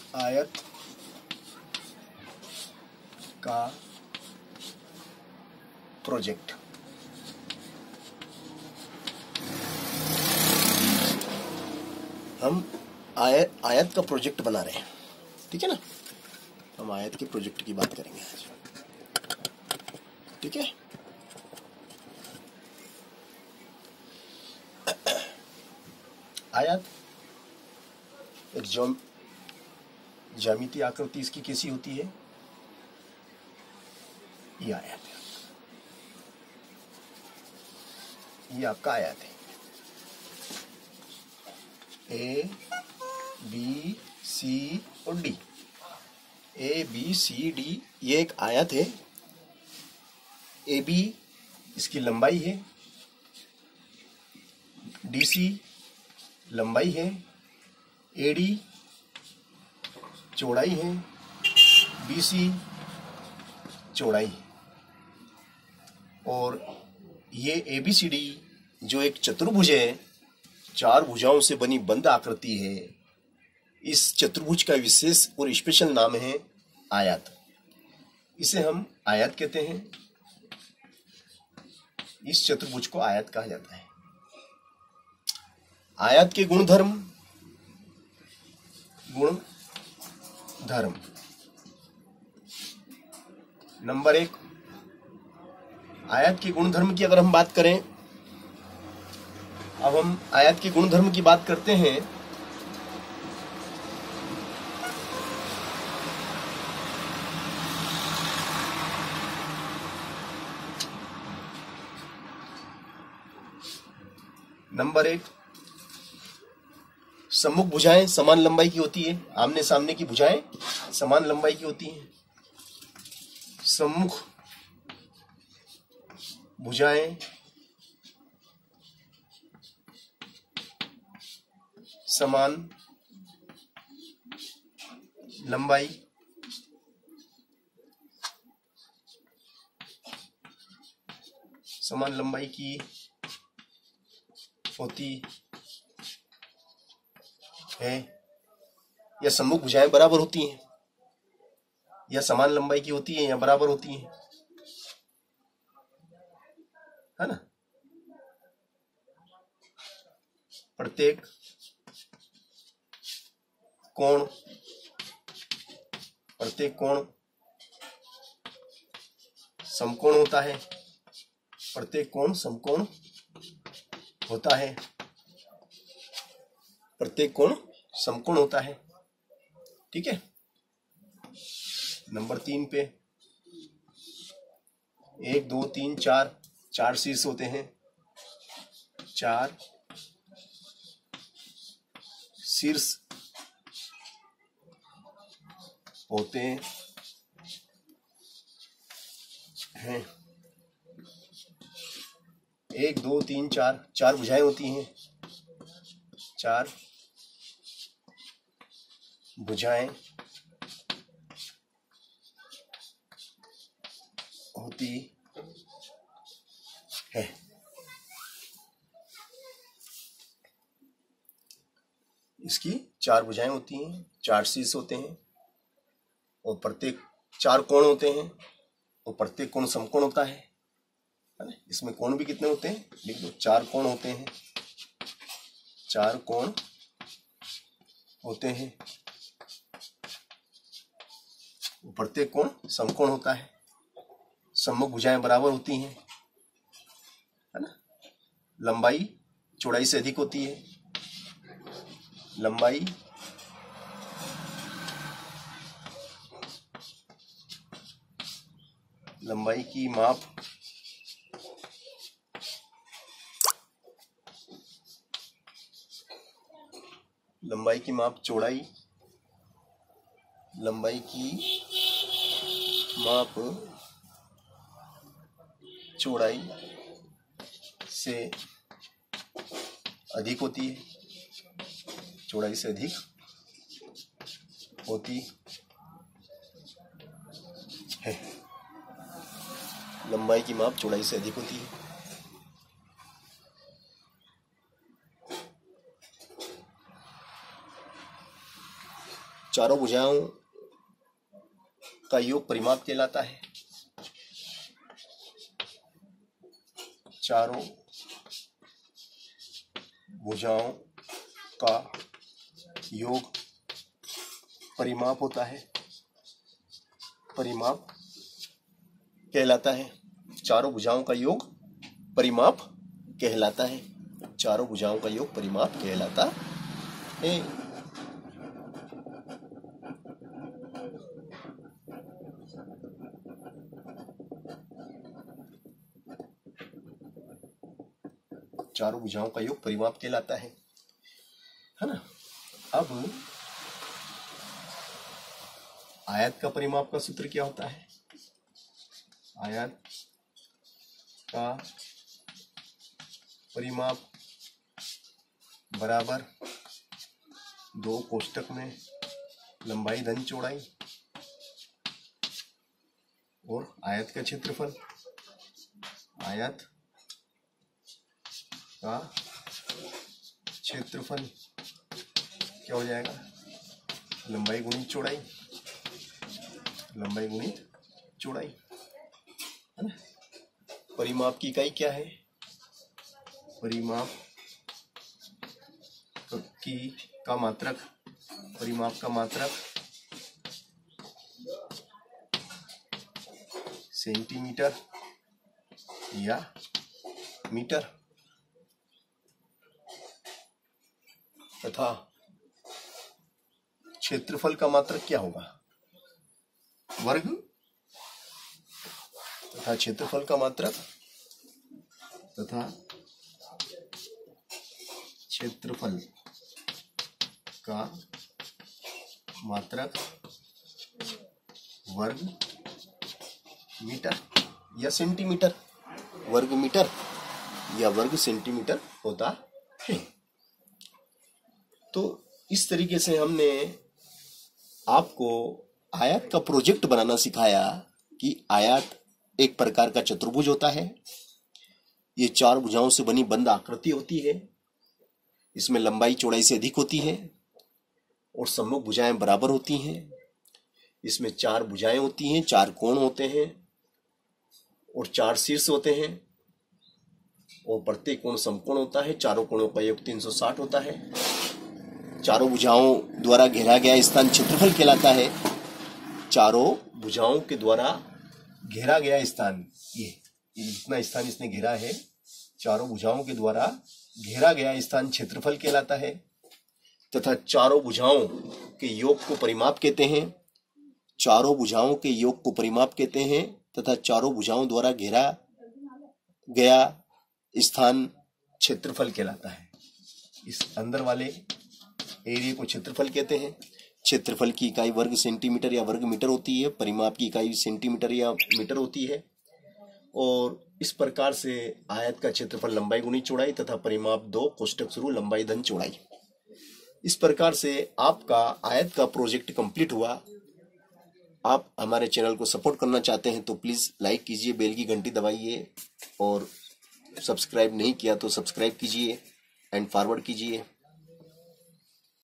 आयत का प्रोजेक्ट। हम आयत का प्रोजेक्ट बना रहे हैं, ठीक है ना। हम आयत के प्रोजेक्ट की बात करेंगे आज, ठीक है। आयत एक ज्यामितीय आकृति इसकी कैसी होती है, ये आयत है, ये आपका आयत है। ए बी सी और D, A B C D, ये एक आयत है। ए बी इसकी लंबाई है, डी सी लंबाई है, ए डी चौड़ाई है, बी सी चौड़ाई है। और ये ए बी सी डी जो एक चतुर्भुज है, 4 भुजाओं से बनी बंद आकृति है, इस चतुर्भुज का विशेष और स्पेशल नाम है आयत। इसे हम आयत कहते हैं। इस चतुर्भुज को आयत कहा जाता है। आयत के गुणधर्म नंबर 1, आयत के गुणधर्म की अगर हम बात करें, अब हम आयत के गुणधर्म की बात करते हैं। नंबर 1, सम्मुख भुजाएं समान लंबाई की होती है। आमने सामने की भुजाएं समान लंबाई की होती हैं। सम्मुख भुजाएं समान लंबाई की होती है। या सम्मुख भुजाएं बराबर होती हैं, या समान लंबाई की होती है, या बराबर होती हैं, है ना। प्रत्येक कोण समकोण होता है। प्रत्येक कोण समकोण होता है। प्रत्येक कोण समकोण होता है, ठीक है। नंबर 3 पे 1 2 3 4 शीर्ष होते हैं। 4 शीर्ष होते हैं। 1 2 3 4 भुजाएं होती हैं। 4 भुजाएं होती है। इसकी 4 भुजाएं होती हैं, 4 शीर्ष होते हैं, और प्रत्येक 4 कोण होते हैं, और प्रत्येक कोण समकोण होता है ना। इसमें कोण भी कितने होते हैं, लिख दो। 4 कोण होते हैं। 4 कोण होते हैं, प्रत्येक कोण समकोण होता है। सम्मुख भुजाएं बराबर होती हैं, है ना। लंबाई चौड़ाई से अधिक होती है। लंबाई की माप चौड़ाई चौड़ाई से अधिक होती है। चौड़ाई से अधिक होती है। लंबाई की माप चौड़ाई से अधिक होती है। चारों भुजाओं का योग परिमाप कहलाता है। चारों भुजाओं का योग परिमाप होता है, परिमाप कहलाता है। चारों भुजाओं का योग परिमाप कहलाता है। चारों भुजाओं का योग परिमाप कहलाता है। चारों भुजाओं का योग परिमाप कहलाता है ना। अब आयत का परिमाप का सूत्र क्या होता है? आयत का परिमाप बराबर 2 कोष्टक में लंबाई धन चौड़ाई और आयत का क्षेत्रफल। आयत का क्षेत्रफल क्या हो जाएगा? लंबाई गुणित चौड़ाई, लंबाई गुणित चौड़ाई, है ना। परिमाप की इकाई क्या है? परिमाप का मात्रक, परिमाप का मात्रक सेंटीमीटर या मीटर तथा क्षेत्रफल का मात्रक क्या होगा? वर्ग तथा क्षेत्रफल का मात्रक तथा क्षेत्रफल का मात्रक वर्ग मीटर या सेंटीमीटर, वर्ग मीटर या वर्ग सेंटीमीटर होता है। तो इस तरीके से हमने आपको आयत का प्रोजेक्ट बनाना सिखाया कि आयत एक प्रकार का चतुर्भुज होता है। ये 4 भुजाओं से बनी बंद आकृति होती है। इसमें लंबाई चौड़ाई से अधिक होती है और सम्मुख भुजाएं बराबर होती हैं। इसमें 4 भुजाएं होती हैं, 4 कोण होते हैं और 4 शीर्ष होते हैं और प्रत्येक कोण समकोण होता है। चारों कोणों का योग 360 होता है। चारों भुजाओं द्वारा घेरा गया स्थान क्षेत्रफल कहलाता है। चारों भुजाओं के द्वारा घेरा गया स्थान, ये जितना स्थान इसने घेरा है, चारों भुजाओं के द्वारा घेरा गया स्थान क्षेत्रफल कहलाता है तथा चारों भुजाओं के योग को परिमाप कहते हैं। चारों भुजाओं के योग को परिमाप कहते हैं तथा चारों भुजाओं द्वारा घेरा गया स्थान क्षेत्रफल कहलाता है। इस अंदर वाले एरिया को क्षेत्रफल कहते हैं। क्षेत्रफल की इकाई वर्ग सेंटीमीटर या वर्ग मीटर होती है। परिमाप की इकाई सेंटीमीटर या मीटर होती है। और इस प्रकार से आयत का क्षेत्रफल लंबाई गुणित चौड़ाई तथा परिमाप 2 कोष्टक शुरू लंबाई धन चौड़ाई। इस प्रकार से आपका आयत का प्रोजेक्ट कंप्लीट हुआ। आप हमारे चैनल को सपोर्ट करना चाहते हैं तो प्लीज लाइक कीजिए, बेल की घंटी दबाइए और सब्सक्राइब नहीं किया तो सब्सक्राइब कीजिए एंड फॉरवर्ड कीजिए।